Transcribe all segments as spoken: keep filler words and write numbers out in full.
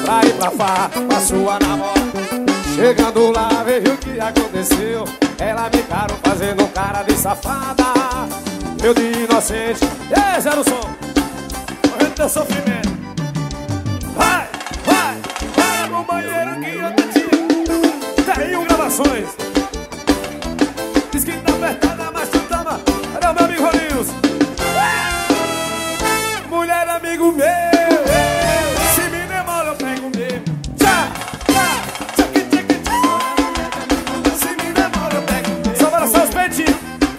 pra ir pra farra com a sua namorada. Chegando lá, veio o que aconteceu. Ela me encarou fazendo cara de safada. Eu de inocente, ei, Zé do som, morrendo teu sofrimento. Vai, vai, vai no banheiro que eu te tiro. Tenho gravações. Diz que tá apertada, mas tu tama. Cadê o meu amigo Rolinhos? Mulher amigo meu, se me demora eu pego o meu. Tchá, tchá, tchac, tchac, tchá. Se me demora eu pego o meu. Só para seus peitinhos.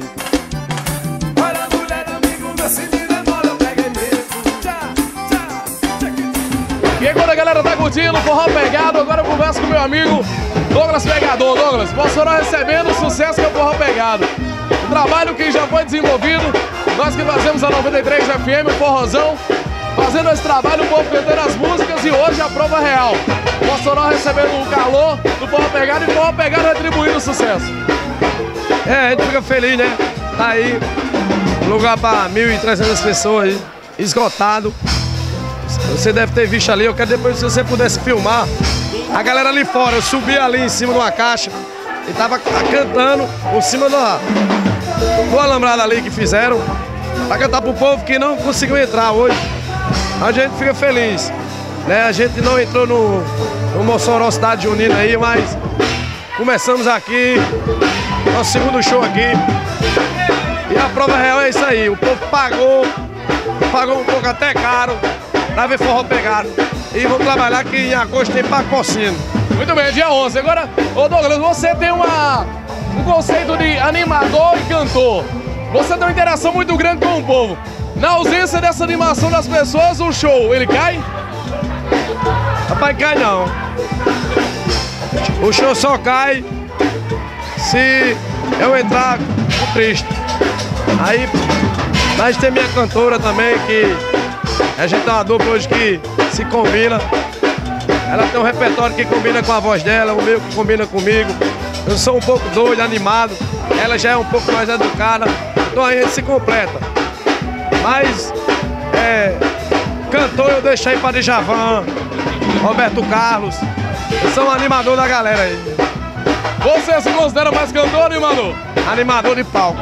Olha, mulher amigo meu, se me demora eu pego o meu. Tchá, tchá, tchac, tchac. E agora a galera tá curtindo o forró pegado. Agora eu converso com meu amigo Douglas Pegador. Douglas, Mossoró recebendo o sucesso que é o forró pegado. O trabalho que já foi desenvolvido, nós que fazemos a noventa e três F M, o forrozão, fazendo esse trabalho, o povo cantando as músicas e hoje a prova real. Mossoró recebendo o calor do forró pegado e o forró pegado retribuindo o sucesso. É, a gente fica feliz, né? Tá aí, lugar para mil e trezentas pessoas aí, esgotado. Você deve ter visto ali, eu quero depois se você pudesse filmar. A galera ali fora, eu subi ali em cima de uma caixa e tava cantando por cima da, do alambrado ali que fizeram pra cantar pro povo que não conseguiu entrar hoje. A gente fica feliz, né? A gente não entrou no, no Mossoró Cidade Junina aí, mas começamos aqui, nosso segundo show aqui. E a prova real é isso aí, o povo pagou, pagou um pouco até caro pra ver forró pegado. E vamos trabalhar que em agosto tem Paco Porcino. Muito bem, dia onze. Agora, ô Douglas, você tem uma, um conceito de animador e cantor. Você tem uma interação muito grande com o povo. Na ausência dessa animação das pessoas, o show, ele cai? Rapaz, cai não. O show só cai se eu entrar com triste. Aí, mas tem minha cantora também, que a gente tem uma dupla hoje que se combina. Ela tem um repertório que combina com a voz dela, o meu que combina comigo. Eu sou um pouco doido, animado. Ela já é um pouco mais educada. Então a gente se completa. Mas, é, cantor eu deixei para Djavan, Roberto Carlos. Eu sou um animador da galera aí. Você se considera mais cantor ou animador? Animador de palco.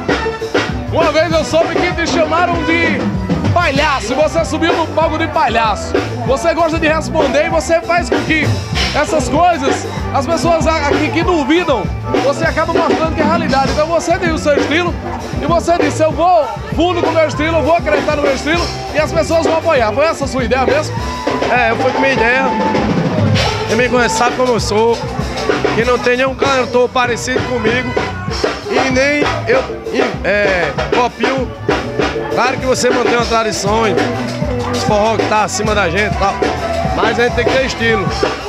Uma vez eu soube que te chamaram de palhaço, você subiu no palco de palhaço. Você gosta de responder e você faz com que essas coisas, as pessoas aqui que duvidam, você acaba mostrando que é realidade. Então você tem o seu estilo e você disse, eu vou fundo com o meu estilo, eu vou acreditar no meu estilo e as pessoas vão apoiar. Foi essa a sua ideia mesmo? É, eu fui com minha ideia. Quem me conhece sabe como eu sou, que não tem nenhum cantor parecido comigo e nem eu é, copio. Claro que você mantém uma tradição, os forró que tá acima da gente e tal, mas a gente tem que ter estilo.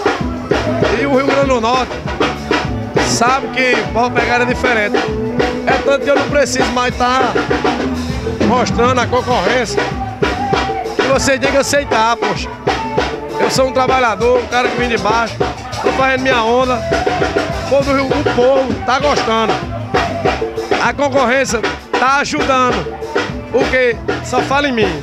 E o Rio Grande do Norte sabe que o forró pegada é diferente. É tanto que eu não preciso mais estar mostrando a concorrência. E vocês têm que aceitar, poxa. Eu sou um trabalhador, um cara que vem de baixo, tô fazendo minha onda. O povo do Rio, o povo tá gostando. A concorrência tá ajudando. Porque só fala em mim.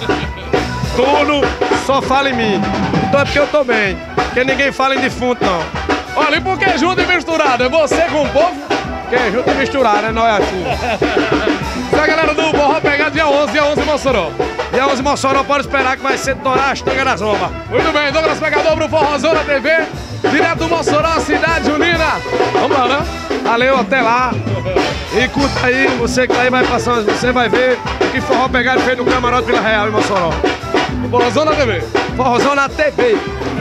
Tudo só fala em mim. Então é porque eu tô bem. Porque ninguém fala em defunto, não. Olha, e por que junto e misturado? É você com o povo? Porque junto e misturado, é nós assim. Essa galera do forró pegado dia onze, dia onze em Mossoró. Dia onze em Mossoró, pode esperar que vai ser torar as tangas das ombas. Muito bem, Douglas Pegador pro Forrozão na T V. Direto do Mossoró, Cidade Junina. Vamos lá, né? Valeu, até lá. E curta aí, você que tá aí vai passando, você vai ver que forró pegado feito no Camarote Vila Real em Mossoró. Forrozão na T V. Forrozão na T V.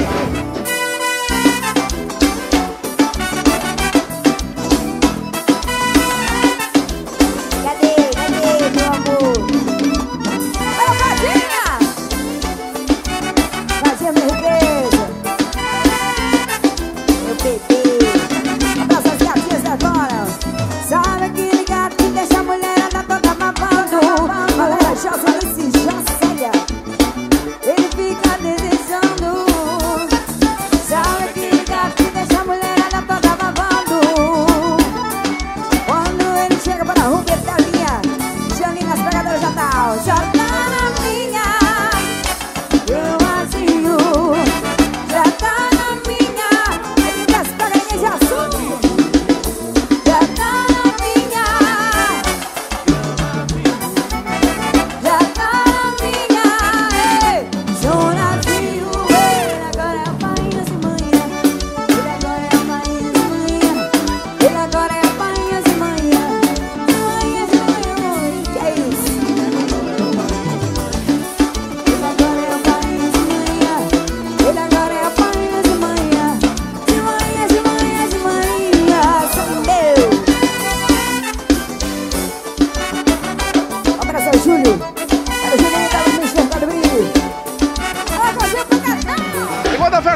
Cadê? Cadê, meu amor? Ô, Cadinha! Cadinha, minha riqueza? Meu bebê. Abraça as gatinhas agora. Sabe aquele gato que deixa a mulherada toda babando? Maravilhosa, esse já séria. Ele fica desejando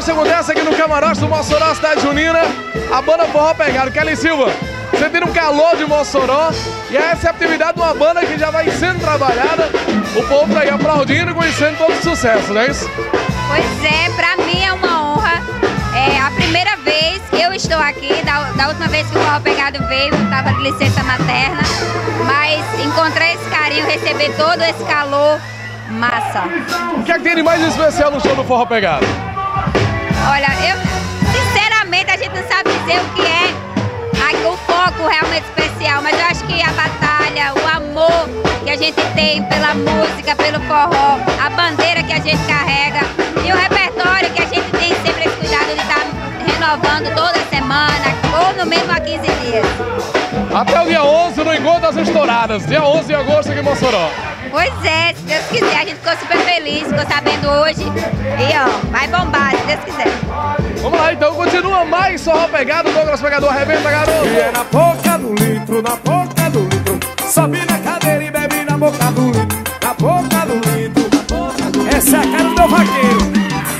que acontece aqui no camarote do Mossoró, cidade junina, a banda Forró Pegado. Kelly Silva, sentindo um calor de Mossoró, e essa é a atividade de uma banda que já vai sendo trabalhada, o povo tá aí aplaudindo e conhecendo todo o sucesso, não é isso? Pois é, pra mim é uma honra. É a primeira vez que eu estou aqui, da, da última vez que o Forró Pegado veio, eu estava de licença materna, mas encontrar esse carinho, receber todo esse calor, massa. O que é que tem de mais especial no show do Forró Pegado? Olha, eu, sinceramente, a gente não sabe dizer o que é a, o foco realmente especial, mas eu acho que a batalha, o amor que a gente tem pela música, pelo forró, a bandeira que a gente carrega e o repertório que a gente tem sempre esse cuidado de estar renovando toda semana ou no mesmo há quinze dias. Até o dia onze no Encontro das Estouradas, dia onze de agosto aqui em Mossoró. Pois é, se Deus quiser, a gente ficou super feliz, ficou sabendo hoje e ó, vai bombar, se Deus quiser. Vamos lá então, continua mais Forró Pegado, Douglas Pegador, arrebenta, garoto! E é na boca do litro, na boca do litro, sobe na cadeira e bebe na boca do litro, na boca do litro, na boca do litro. Essa é a cara do meu vaqueiro.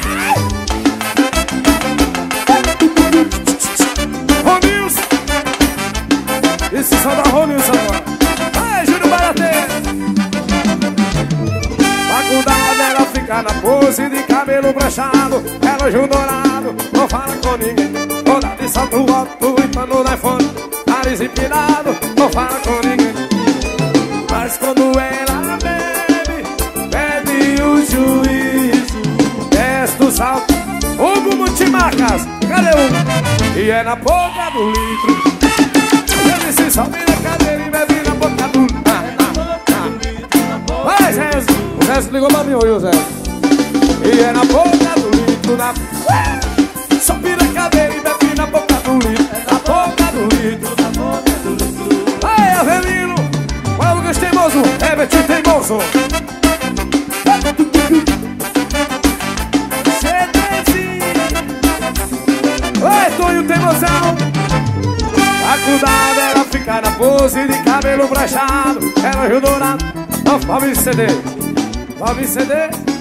Ronilson, esse som da Ronilson agora. Ai, Júnior Barateiro. Faculdade ela fica na pose de cabelo branchado, relógio dourado, não fala com ninguém. Toda de salto alto e pano no iPhone, nariz empinado, não fala com ninguém. Mas quando ela bebe, perde o juízo, desce do salto, Hugo Multimarcas, cadê o? E é na boca do litro. Ele se sobe na cadeira e bebe na boca do litro. Ah, ah, ah. Vai, Zé! O Zé ligou pra mim hoje, o Zé. E é na boca do litro, na... Sobe na cadeira e bebe na boca do litro, na boca do litro, na boca do litro. Vai, Avelino! O Lucas Teimoso, Herbert Teimoso. Oi, Tonho Teimosão. Faculdade ela fica na pose de cabelo branchado, relógio dourado. Não, vamos ceder, vamos ceder.